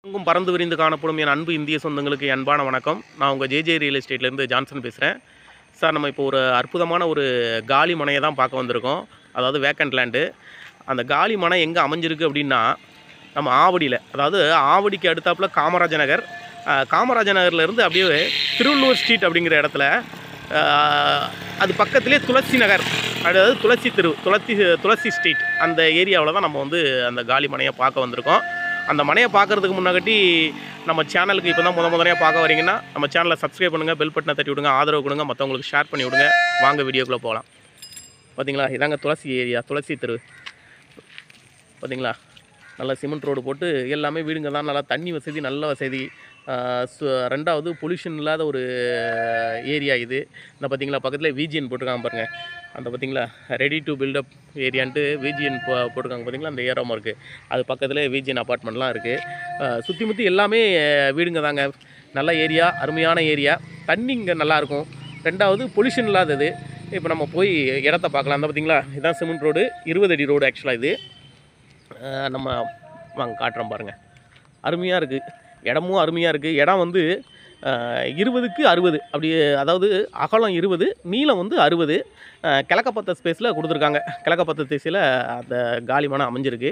எங்கும் பறந்து விரிந்து காணப்படும் என் அன்பு இந்திய சொந்தங்களுக்கு அன்பான வணக்கம். நான் உங்கள் ஜேஜே ரியல் எஸ்டேட்லேருந்து ஜான்சன் பேசுகிறேன். சார், நம்ம இப்போ ஒரு அற்புதமான ஒரு காலி மனையை தான் பார்க்க வந்திருக்கோம். அதாவது வேக்கண்ட் லேண்டு. அந்த காலி மனை எங்கே அமைஞ்சிருக்கு அப்படின்னா, நம்ம ஆவடியில், அதாவது ஆவடிக்கு அடுத்தாப்பில் காமராஜ நகர். காமராஜ நகர்லேருந்து அப்படியே திருவள்ளூர் ஸ்ட்ரீட் அப்படிங்கிற இடத்துல அது பக்கத்துலேயே துளசி நகர், அதாவது துளசி ஸ்ட்ரீட், அந்த ஏரியாவில் தான் நம்ம வந்து அந்த காலி மனையை பார்க்க வந்திருக்கோம். அந்த மனையை பார்க்குறதுக்கு முன்னாடி நம்ம சேனலுக்கு இப்போ தான் முதலையாக பார்க்க வரீங்கன்னா நம்ம சேனலை சப்ஸ்கிரைப் பண்ணுங்கள், பெல் பட்டனை தட்டி விடுங்க, ஆதரவு கொடுங்க, மற்றவங்களுக்கு ஷேர் பண்ணி விடுங்க. வாங்க வீடியோக்குள்ளே போகலாம். பார்த்தீங்களா, இதாங்க துளசி ஏரியா, துளசி தெரு. பார்த்தீங்களா, நல்லா சிமெண்ட் ரோடு போட்டு எல்லாமே வீடுங்க தான். நல்லா தண்ணி வசதி, நல்ல வசதி. ரெண்டாவது பொல்யூஷன் இல்லாத ஒரு ஏரியா இது. இந்த பார்த்தீங்களா, பக்கத்தில் விஜிஎன் போட்டிருக்காங்க பாருங்கள். அந்த பார்த்தீங்களா, ரெடி டு பில்டப் ஏரியான்ட்டு விஜிஎன் போட்டிருக்காங்க பார்த்தீங்களா, அந்த ஏரோமா இருக்குது. அது பக்கத்தில் விஜிஎன் அப்பார்ட்மெண்ட்லாம் இருக்குது. சுற்றி முற்றி எல்லாமே வீடுங்க தாங்க. நல்ல ஏரியா, அருமையான ஏரியா. தண்ணி இங்கே நல்லாயிருக்கும். ரெண்டாவது பொல்யூஷன் இல்லாதது. இப்போ நம்ம போய் இடத்த பார்க்கலாம். அந்த பார்த்தீங்களா, இதுதான் சிமெண்ட் ரோடு, 20 அடி ரோடு ஆக்சுவலாக இது. நம்ம வாங்க காட்டுறோம் பாருங்கள். அருமையாக இருக்குது, இடமும் அருமையாக இருக்குது. இடம் வந்து 20க்கு 60 அப்படி, அதாவது அகலம் 20, நீளம் வந்து 60. கிழக்கப்பத்த ஸ்பேஸில் கொடுத்துருக்காங்க. கிழக்கப்பத்த திசையில் அந்த காலி மனை அமைஞ்சிருக்கு.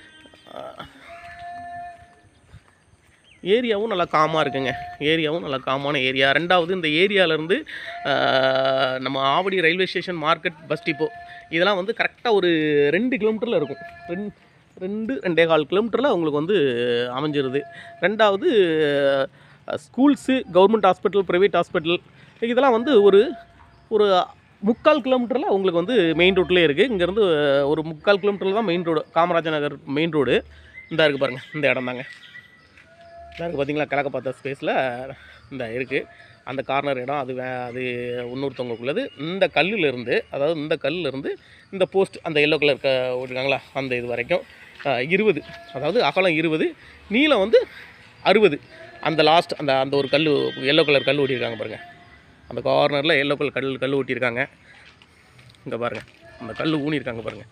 ஏரியாவும் நல்லா காமாக இருக்குங்க. ஏரியாவும் நல்லா காமான ஏரியா. ரெண்டாவது, இந்த ஏரியாவிலேருந்து நம்ம Avadi railway station, market, bus depot இதெல்லாம் வந்து கரெக்டாக ஒரு 2 கிலோமீட்டரில் இருக்கும். 2-2.25 கிலோமீட்டரில் உங்களுக்கு வந்து அமைஞ்சிருது. ரெண்டாவது, schools, government hospital, private hospital இதெல்லாம் வந்து ஒரு 3/4 கிலோமீட்டரில் உங்களுக்கு வந்து மெயின் ரோட்லேயே இருக்குது. இங்கேருந்து ஒரு 3/4 கிலோமீட்டரில் தான் main road, Kamaraj Nagar main road. இந்த இருக்குது பாருங்கள், இந்த இடம் தாங்க. இதாக இருக்குது பார்த்தீங்களா, கிழக்க பார்த்த ஸ்பேஸில் இந்த இருக்குது. அந்த கார்னர் இடம் அது இன்னொருத்தவங்களுக்குள்ளது. இந்த கல்லிலிருந்து, அதாவது இந்த கல்லிலிருந்து இந்த போஸ்ட், அந்த எல்லோ கலர் ஓட்டிருக்காங்களா, அந்த இது வரைக்கும் 20, அதாவது அகலம் 20, நீளம் வந்து 60. அந்த லாஸ்ட் அந்த ஒரு கல், எல்லோ கலர் கல் ஓட்டியிருக்காங்க பாருங்கள். அந்த கார்னரில் எல்லோ கலர் கல் ஓட்டியிருக்காங்க. இங்கே பாருங்கள், அந்த கல் ஊனியிருக்காங்க பாருங்கள்.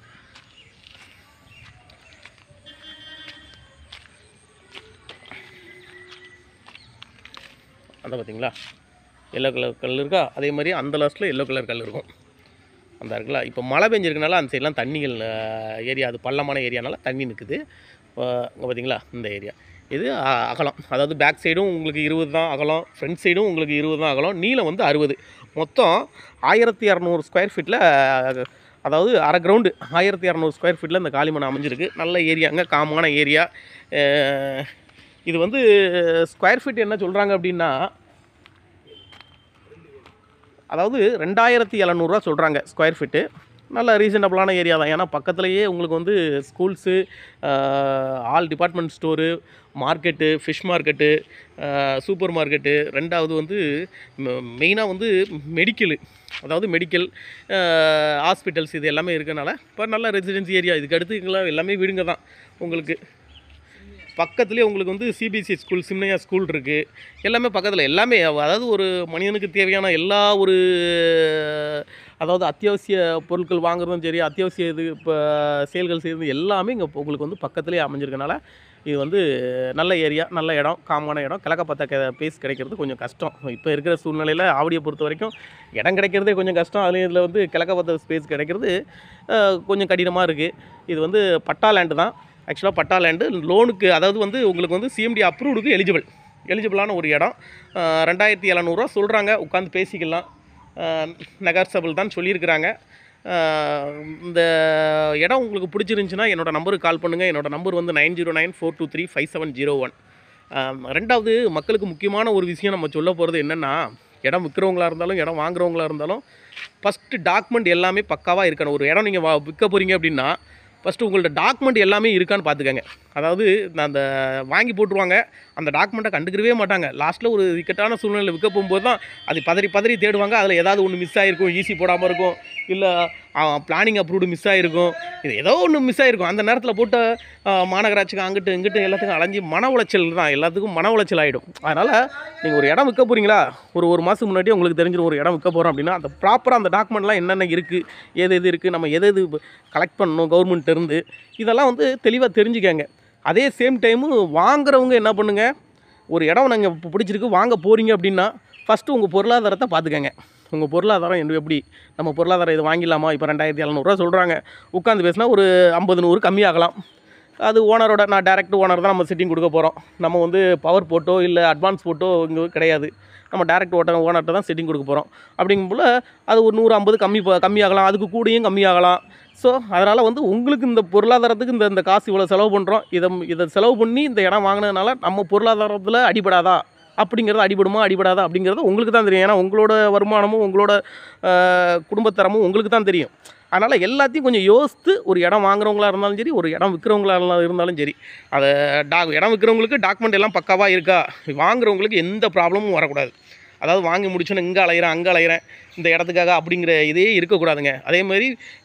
அந்த பார்த்தீங்களா, எல்லோ கலர் கல் இருக்கா, அதே மாதிரி அந்த லாஸ்ட்டில் எல்லோ கலர் கல் இருக்கும். அந்த இருக்குல்ல, இப்போ மழை பெஞ்சிருக்கனால அந்த சைட்லாம் தண்ணிகள் ஏரியா, அது பள்ளமான ஏரியானால தண்ணி நிற்குது. இங்கே பார்த்தீங்களா, இந்த ஏரியா இது அகலம், அதாவது பேக் சைடும் உங்களுக்கு 20 தான் அகலம், ஃப்ரண்ட் சைடும் உங்களுக்கு 20 தான் அகலம், நீளம் வந்து 60. மொத்தம் 1200 ஸ்கொயர் ஃபீட்டில், அதாவது அரை கிரவுண்டு 1200 ஸ்கொயர் ஃபீட்டில் இந்த காலிமனை அமைஞ்சிருக்கு. நல்ல ஏரியாங்க, காமான ஏரியா. இது வந்து ஸ்கொயர் ஃபீட் என்ன சொல்கிறாங்க அப்படின்னா, அதாவது 2700 சொல்கிறாங்க ஸ்கொயர் ஃபீட்டு. நல்ல ரீசனபிளான ஏரியா தான். ஏன்னா பக்கத்துலேயே உங்களுக்கு வந்து schools, all department store, market, fish market, super market. ரெண்டாவது வந்து மெயினாக வந்து மெடிக்கலு, அதாவது மெடிக்கல், ஹாஸ்பிட்டல்ஸ் இது எல்லாமே இருக்கனால இப்போ நல்ல ரெசிடென்சி ஏரியா. இதுக்கு அடுத்து எல்லாமே வீடுங்க தான். உங்களுக்கு பக்கத்துலேயே உங்களுக்கு வந்து சிபிஎஸ்சி ஸ்கூல், சிம்னையா ஸ்கூல் இருக்குது. எல்லாமே பக்கத்தில், எல்லாமே அதாவது ஒரு மனிதனுக்கு தேவையான எல்லா ஒரு, அதாவது அத்தியாவசிய பொருட்கள் வாங்குறதும் சரி, அத்தியாவசிய இது இப்போ செயல்கள் செய்கிறது எல்லாமே இங்கே உங்களுக்கு வந்து பக்கத்துலேயே அமைஞ்சிருக்கனால இது வந்து நல்ல ஏரியா, நல்ல இடம், காமான இடம். கிழக்க பார்த்த பேஸ் கிடைக்கிறது கொஞ்சம் கஷ்டம். இப்போ இருக்கிற சூழ்நிலையில் ஆவடியை பொறுத்த வரைக்கும் இடம் கிடைக்கிறதே கொஞ்சம் கஷ்டம். அதுலேயும் இதில் வந்து கிழக்க பார்த்த ஸ்பேஸ் கிடைக்கிறது கொஞ்சம் கடினமாக இருக்குது. இது வந்து பட்டா லேண்டு தான். ஆக்சுவலாக பட்டா லேண்டு லோனுக்கு, அதாவது வந்து உங்களுக்கு வந்து சிஎம்டி அப்ரூவ்டுக்கு எலிஜிபிளான ஒரு இடம். 2700 சொல்கிறாங்க. உட்காந்து பேசிக்கலாம், நெகார்சபிள் தான் சொல்லியிருக்கிறாங்க. இந்த இடம் உங்களுக்கு பிடிச்சிருந்துச்சின்னா என்னோடய நம்பருக்கு கால் பண்ணுங்கள். என்னோடய நம்பர் வந்து 9094235701. ரெண்டாவது, மக்களுக்கு முக்கியமான ஒரு விஷயம் நம்ம சொல்ல போகிறது என்னென்னா, இடம் விற்கிறவங்களா இருந்தாலும் இடம் வாங்குறவங்களா இருந்தாலும் ஃபஸ்ட்டு டாக்குமெண்ட் எல்லாமே பக்காவாக இருக்கணும். ஒரு இடம் நீங்கள் விற்க போகிறீங்க அப்படின்னா ஃபஸ்ட்டு உங்கள்ட்ட டாக்குமெண்ட் எல்லாமே இருக்கான்னு பார்த்துக்கங்க. அதாவது அந்த வாங்கி போட்டுருவாங்க, அந்த டாக்குமெண்ட்டை கண்டுக்கவே மாட்டாங்க. லாஸ்ட்டில் ஒரு இக்கட்டான சூழ்நிலை விற்க போகும்போது தான் அது பதறி தேடுவாங்க. அதில் ஏதாவது ஒன்று மிஸ் ஆகிருக்கும், ஈஸி போடாமல் இருக்கும், இல்லை பிளானிங் அப்ரூவ்டு மிஸ் ஆகிருக்கும், இது ஏதோ ஒன்று மிஸ் ஆகிருக்கும். அந்த நேரத்தில் போட்டு மாநகராட்சிக்கு அங்கிட்டு இங்கிட்டு எல்லாத்துக்கும் அலைஞ்சி மன உளைச்சல் தான், எல்லாத்துக்கும் மன உளைச்சல் ஆகிடும். அதனால் நீங்கள் ஒரு இடம் விற்க போகிறீங்களா, ஒரு மாதம் முன்னாடி உங்களுக்கு தெரிஞ்சிடும் ஒரு இடம் விற்க போகிறோம் அப்படின்னா அந்த ப்ராப்பராக அந்த டாக்குமெண்ட்லாம் என்னென்ன இருக்குது, எது இருக்குது, நம்ம எது கலெக்ட் பண்ணணும் கவர்மெண்ட்டிருந்து, இதெல்லாம் வந்து தெளிவாக தெரிஞ்சுக்கங்க. அதே சேம் டைமு வாங்குறவங்க என்ன பண்ணுங்க, ஒரு இடம் நீங்கள் இப்போ பிடிச்சிருக்கு வாங்க போகிறீங்க அப்படின்னா ஃபஸ்ட்டு உங்கள் பொருளாதாரத்தை பார்த்துக்கங்க. உங்கள் பொருளாதாரம் எப்படி, நம்ம பொருளாதாரம் இது வாங்கிடலாமா, இப்போ 2700 சொல்கிறாங்க, உட்காந்து பேசினா ஒரு 50 100 கம்மியாகலாம். அது ஓனரோட, நான் டேரக்ட் ஓனர் தான் நம்ம சிட்டிங் கொடுக்க போகிறோம். நம்ம வந்து பவர் போட்டோ இல்லை அட்வான்ஸ் போட்டோ இங்கே கிடையாது. நம்ம டேரக்ட் ஓனர்கிட்ட தான் செட்டிங் கொடுக்க போகிறோம். அப்படிங்கும்போல அது ஒரு 150 கம்மியாகலாம், அதுக்கு கூடயும் கம்மியாகலாம். ஸோ அதனால் வந்து உங்களுக்கு இந்த பொருளாதாரத்துக்கு இந்த காசு இவ்வளோ செலவு பண்ணுறோம், இதை செலவு பண்ணி இந்த இடம் வாங்கினதுனால நம்ம பொருளாதாரத்தில் அடிபடாதா அப்படிங்கிறது, அடிபடாதா அப்படிங்கிறது உங்களுக்கு தான் தெரியும். ஏன்னா உங்களோட வருமானமும் உங்களோட குடும்பத்தரமும் உங்களுக்கு தான் தெரியும். அதனால் எல்லாத்தையும் கொஞ்சம் யோசித்து ஒரு இடம் வாங்குறவங்களா இருந்தாலும் சரி, ஒரு இடம் விற்கிறவங்களா இருந்தாலும் சரி, அதை இடம் விற்கிறவங்களுக்கு டாக்குமெண்ட் எல்லாம் பக்காவாக இருக்கா, வாங்குறவங்களுக்கு எந்த ப்ராப்ளமும் வரக்கூடாது. அதாவது வாங்கி முடிச்சோன்னே இங்கே அலைகிறேன் அங்கே அலைகிறேன் இந்த இடத்துக்காக அப்படிங்கிற இதே இருக்கக்கூடாதுங்க. அதேமாதிரி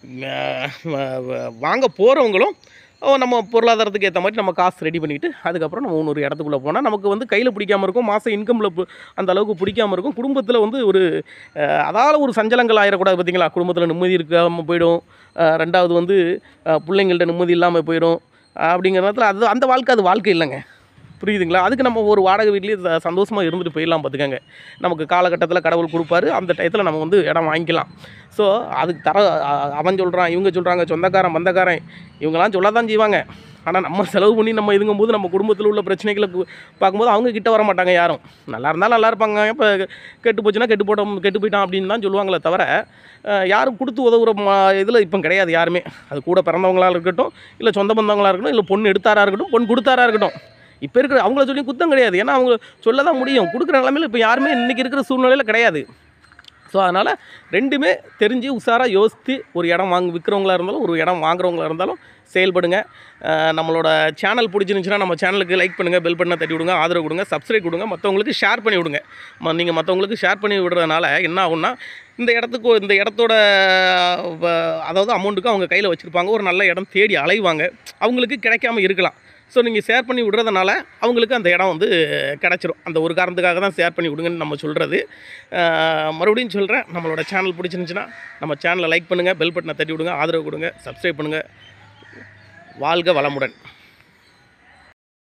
வாங்க போகிறவங்களும் நம்ம பொருளாதாரத்துக்கு ஏற்ற மாதிரி நம்ம காசு ரெடி பண்ணிவிட்டு அதுக்கப்புறம் நம்ம இன்னொரு இடத்துக்குள்ளே போனால் நமக்கு வந்து கையில் பிடிக்காமல் இருக்கும், மாதம் இன்கமில் அந்த அளவுக்கு பிடிக்காமல் இருக்கும். குடும்பத்தில் வந்து ஒரு அதால் ஒரு சஞ்சலங்கள் ஆயிடக்கூடாது. பார்த்திங்களா, குடும்பத்தில் நிம்மதி இருக்காமல் போயிடும். ரெண்டாவது வந்து பிள்ளைங்கள்ட்ட நிம்மதி இல்லாமல் போயிடும். அப்படிங்கிற நேரத்தில் அந்த வாழ்க்கை இல்லைங்க. புரியுதுங்களா? அதுக்கு நம்ம ஒரு வாடகை வீட்லேயே சந்தோஷமாக இருந்துட்டு போயிடலாம். பார்த்துக்கங்க, நமக்கு காலகட்டத்தில் கடவுள் கொடுப்பாரு, அந்த டயத்தில் நம்ம வந்து இடம் வாங்கிக்கலாம். ஸோ அதுக்கு அவன் சொல்கிறான், இவங்க சொல்கிறாங்க, சொந்தக்காரன் பந்தக்காரன் இவங்கெல்லாம் சொல்ல தான் செய்வாங்க. ஆனால் நம்ம செலவு பண்ணி நம்ம இதுங்கும்போது நம்ம குடும்பத்தில் உள்ள பிரச்சனைகளை பார்க்கும்போது அவங்க கிட்ட வர மாட்டாங்க யாரும். நல்லா இருந்தாலும் நல்லா இருப்பாங்க. இப்போ கெட்டு போச்சுன்னா கெட்டு போயிட்டான் அப்படின்னு தான் சொல்லுவாங்களே தவிர யாரும் கொடுத்து உதவுற இதில் இப்போ கிடையாது யாருமே. அது கூட பிறந்தவங்களாக இருக்கட்டும், இல்லை சொந்த பந்தவங்களாக இருக்கட்டும், இல்லை பொண்ணு எடுத்தாராக இருக்கட்டும், பொண்ணு கொடுத்தாராக இருக்கட்டும், இப்போ இருக்கிற அவங்கள சொல்லி குத்தம் கிடையாது. ஏன்னா அவங்க சொல்ல தான் முடியும். கொடுக்குற நிலைமையில் இப்போ யாருமே இன்றைக்கி இருக்கிற சூழ்நிலையில் கிடையாது. ஸோ அதனால் ரெண்டுமே தெரிஞ்சு உஷாராக யோசித்து ஒரு இடம் விற்கிறவங்களா இருந்தாலும் ஒரு இடம் வாங்குறவங்களா இருந்தாலும் செயல்படுங்க. நம்மளோட சேனல் பிடிச்சிருந்துச்சுன்னா நம்ம சேனலுக்கு லைக் பண்ணுங்கள், பெல் பட்டனை தட்டி விடுங்க, ஆதரவு கொடுங்க, சப்ஸ்கிரைப் கொடுங்க, மற்றவங்களுக்கு ஷேர் பண்ணி விடுங்க. நீங்கள் மற்றவங்களுக்கு ஷேர் பண்ணி விடுறதுனால என்ன ஆகும்னா, இந்த இடத்தோட அதாவது அமௌண்ட்டுக்கு அவங்க கையில் வச்சுருப்பாங்க, ஒரு நல்ல இடம் தேடி அலைவாங்க, அவங்களுக்கு கிடைக்காம இருக்கலாம். ஸோ நீங்கள் ஷேர் பண்ணி விடுறதுனால அவங்களுக்கு அந்த இடம் வந்து கிடச்சிரும். அந்த ஒரு காரணத்துக்காக தான் ஷேர் பண்ணி விடுங்கன்னு நம்ம சொல்கிறது. மறுபடியும் சொல்கிறேன், நம்மளோட சேனல் பிடிச்சிருந்துச்சுன்னா நம்ம சேனலை லைக் பண்ணுங்கள், பெல் பட்டனை தட்டி விடுங்க, ஆதரவு கொடுங்க, சப்ஸ்கிரைப் பண்ணுங்கள். வாழ்க வளமுடன்.